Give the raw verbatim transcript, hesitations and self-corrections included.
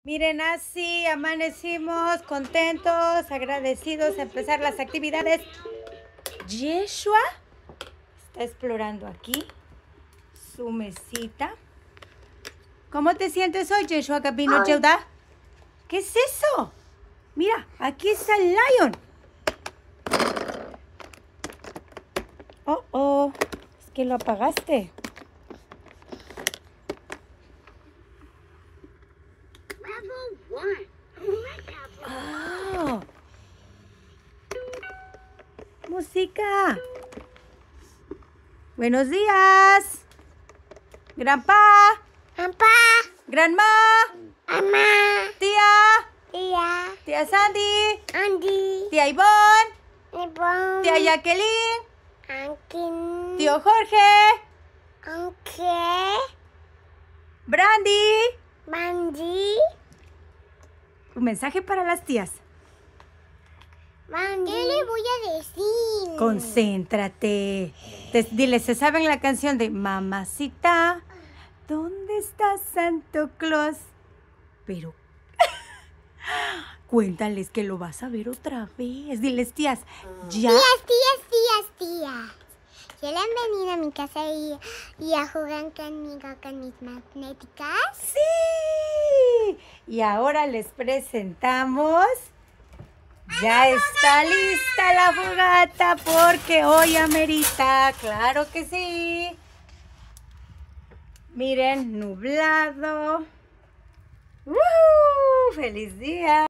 Miren, así amanecimos contentos, agradecidos a empezar las actividades. Yeshua está explorando aquí su mesita. ¿Cómo te sientes hoy, Yeshua Gabino Yehuda? ¿Qué es eso? Mira, aquí está el lion. Oh, oh, es que lo apagaste. Oh. Música. Buenos días. Grandpa. Grandpa. Grandma. Mamá. Tía. Tía. Tía Sandy. Andy. Tía Ivonne. Ivonne. Tía Jacqueline. Ankin. Tío Jorge. Anke. Brandy. Mandy. Un mensaje para las tías. Mandy. ¿Qué le voy a decir? Concéntrate. Te- dile, ¿se saben la canción de Mamacita? ¿Dónde está Santo Claus? Pero cuéntales que lo vas a ver otra vez. Diles, tías, ya. Tías, tías, tías, tías. ¿Ya le han venido a mi casa y, y a jugar conmigo con mis magnéticas? ¡Sí! Y ahora les presentamos. Ya está lista la fogata porque hoy amerita. Claro que sí. Miren, nublado. ¡Uh! ¡Feliz día!